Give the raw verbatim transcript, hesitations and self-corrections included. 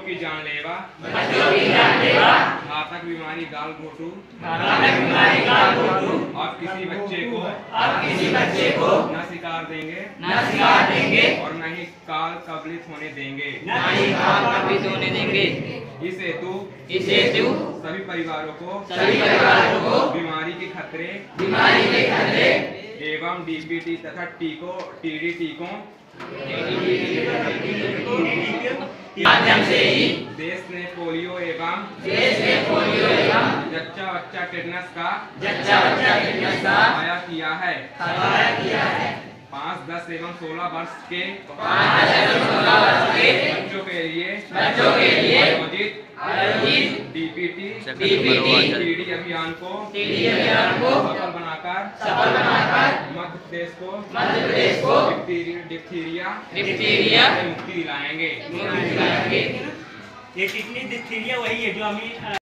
बच्चों की जानलेवा बच्चों की जानलेवा घातक बीमारी गाल घोटू घातक बीमारी गाल घोटू अब किसी बच्चे को अब किसी बच्चे को न शिकार देंगे न शिकार देंगे और न ही काल कबलित होने देंगे न ही काल कबलित होने देंगे। इस हेतु इस हेतु सभी परिवारों को सभी परिवारों को बीमारी के खतरे बीमारी के खतरे एवं डीपीटी तथा टीकों टीडी टीकों माध्यम से ही देश ने पोलियो एवं देश में पोलियो एवं जच्चा बच्चा टेटनस का जच्चा बच्चा टेटनस का आया किया है खतरा किया है। पाँच दस एवं सोलह वर्ष के पाँच दस एवं सोलह वर्ष के बच्चों के लिए बच्चों के लिए आयोजित आयोजित डीपीटी डीपीटी टीडी अभियान को टीडी अभियान को सफल बनाकर सफल बनाकर मध्य प्रदेश को मध्य प्रदेश को डिप्थीरिया डिप्थीरिया से मुक्ति दिलाएंगे। मुक्ति दिलाएंगे। ये कितनी डिप्थीरिया वही है जो हमें